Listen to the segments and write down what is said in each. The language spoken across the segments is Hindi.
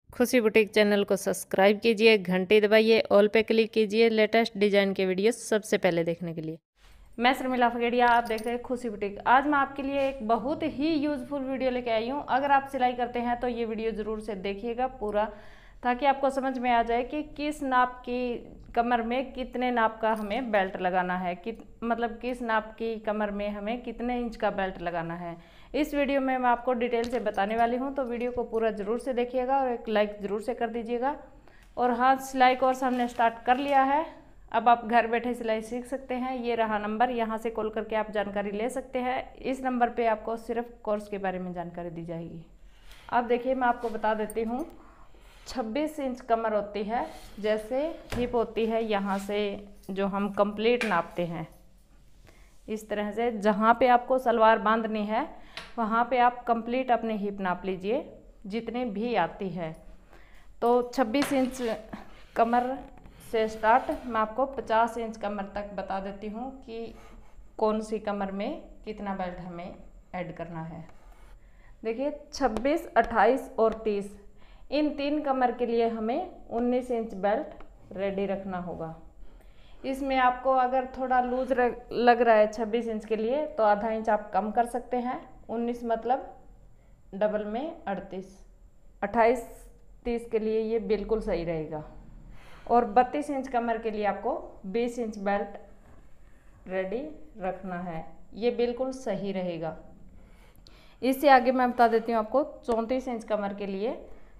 खुशी बुटीक चैनल को सब्सक्राइब कीजिए, घंटी दबाइए, ऑल पे क्लिक कीजिए लेटेस्ट डिजाइन के वीडियो सबसे पहले देखने के लिए। मैं शर्मिला फगेड़िया, आप देख रहे हैं खुशी बुटीक। आज मैं आपके लिए एक बहुत ही यूजफुल वीडियो लेके आई हूँ। अगर आप सिलाई करते हैं तो ये वीडियो ज़रूर से देखिएगा पूरा, ताकि आपको समझ में आ जाए कि किस नाप की कमर में कितने नाप का हमें बेल्ट लगाना है, मतलब किस नाप की कमर में हमें कितने इंच का बेल्ट लगाना है। इस वीडियो में मैं आपको डिटेल से बताने वाली हूँ, तो वीडियो को पूरा ज़रूर से देखिएगा और एक लाइक ज़रूर से कर दीजिएगा। और हाँ, सिलाई कोर्स हमने स्टार्ट कर लिया है। अब आप घर बैठे सिलाई सीख सकते हैं। ये रहा नंबर, यहाँ से कॉल करके आप जानकारी ले सकते हैं। इस नंबर पे आपको सिर्फ कोर्स के बारे में जानकारी दी जाएगी। अब देखिए, मैं आपको बता देती हूँ। 26 इंच कमर होती है, जैसे हिप होती है, यहाँ से जो हम कंप्लीट नापते हैं इस तरह से। जहाँ पे आपको सलवार बांधनी है वहाँ पे आप कंप्लीट अपनी हिप नाप लीजिए जितनी भी आती है। तो 26 इंच कमर से स्टार्ट मैं आपको 50 इंच कमर तक बता देती हूँ कि कौन सी कमर में कितना बेल्ट हमें ऐड करना है। देखिए, 26, 28 और 30 इन तीन कमर के लिए हमें 19 इंच बेल्ट रेडी रखना होगा। इसमें आपको अगर थोड़ा लूज लग रहा है 26 इंच के लिए तो आधा इंच आप कम कर सकते हैं। 19 मतलब डबल में 38, 28, 30 के लिए ये बिल्कुल सही रहेगा। और 32 इंच कमर के लिए आपको 20 इंच बेल्ट रेडी रखना है, ये बिल्कुल सही रहेगा। इससे आगे मैं बता देती हूँ आपको 34 इंच कमर के लिए।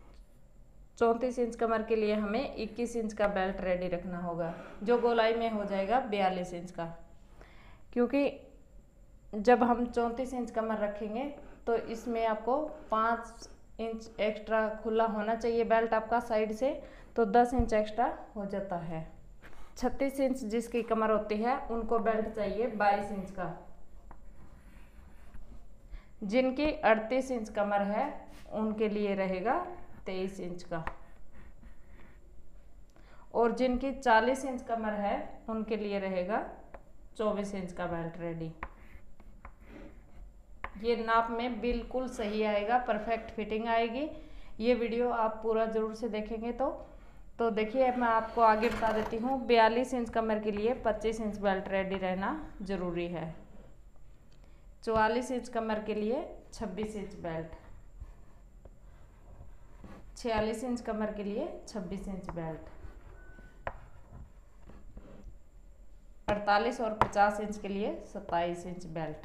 34 इंच कमर के लिए हमें 21 इंच का बेल्ट रेडी रखना होगा, जो गोलाई में हो जाएगा 42 इंच का। क्योंकि जब हम 34 इंच कमर रखेंगे तो इसमें आपको 5 इंच एक्स्ट्रा खुला होना चाहिए बेल्ट आपका साइड से, तो 10 इंच एक्स्ट्रा हो जाता है। 36 इंच जिसकी कमर होती है उनको बेल्ट चाहिए 22 इंच का। जिनकी 38 इंच कमर है उनके लिए रहेगा 23 इंच का। और जिनकी 40 इंच कमर है उनके लिए रहेगा 24 इंच का बेल्ट रेडी। ये नाप में बिल्कुल सही आएगा, परफेक्ट फिटिंग आएगी। ये वीडियो आप पूरा ज़रूर से देखेंगे तो देखिए, मैं आपको आगे बता देती हूँ। 42 इंच कमर के लिए 25 इंच बेल्ट रेडी रहना ज़रूरी है। 44 इंच कमर के लिए 26 इंच बेल्ट, 46 इंच कमर के लिए 26 इंच बेल्ट, 48 और 50 इंच के लिए 27 इंच बेल्ट।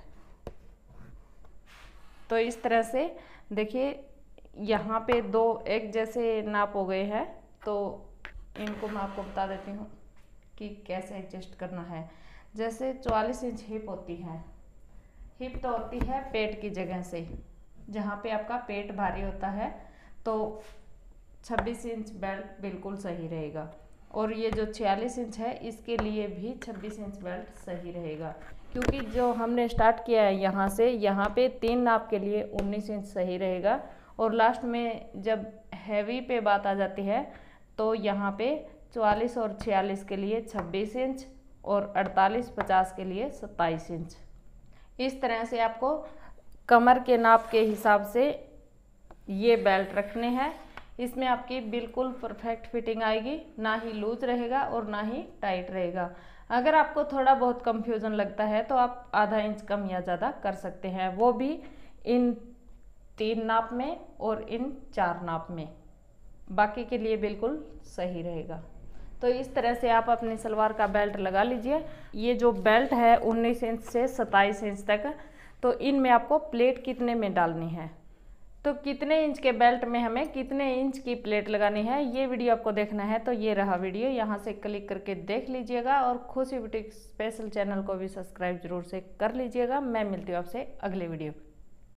तो इस तरह से देखिए, यहाँ पे दो एक जैसे नाप हो गए हैं, तो इनको मैं आपको बता देती हूँ कि कैसे एडजस्ट करना है। जैसे 44 इंच हिप होती है। हिप तो होती है पेट की जगह से, जहाँ पे आपका पेट भारी होता है, तो 26 इंच बेल्ट बिल्कुल सही रहेगा। और ये जो 46 इंच है इसके लिए भी 26 इंच बेल्ट सही रहेगा। क्योंकि जो हमने स्टार्ट किया है यहाँ से, यहाँ पे 3 नाप के लिए 19 इंच सही रहेगा। और लास्ट में जब हैवी पे बात आ जाती है तो यहाँ पे 44 और 46 के लिए 26 इंच और 48, 50 के लिए 27 इंच। इस तरह से आपको कमर के नाप के हिसाब से ये बेल्ट रखने हैं। इसमें आपकी बिल्कुल परफेक्ट फिटिंग आएगी, ना ही लूज रहेगा और ना ही टाइट रहेगा। अगर आपको थोड़ा बहुत कंफ्यूजन लगता है तो आप आधा इंच कम या ज़्यादा कर सकते हैं, वो भी इन 3 नाप में और इन 4 नाप में। बाकी के लिए बिल्कुल सही रहेगा। तो इस तरह से आप अपनी सलवार का बेल्ट लगा लीजिए। ये जो बेल्ट है 19 इंच से 27 इंच तक, तो इनमें आपको प्लेट कितने में डालनी है, तो कितने इंच के बेल्ट में हमें कितने इंच की प्लेट लगानी है, ये वीडियो आपको देखना है। तो ये रहा वीडियो, यहाँ से क्लिक करके देख लीजिएगा। और खुशी बुटीक स्पेशल चैनल को भी सब्सक्राइब जरूर से कर लीजिएगा। मैं मिलती हूँ आपसे अगले वीडियो।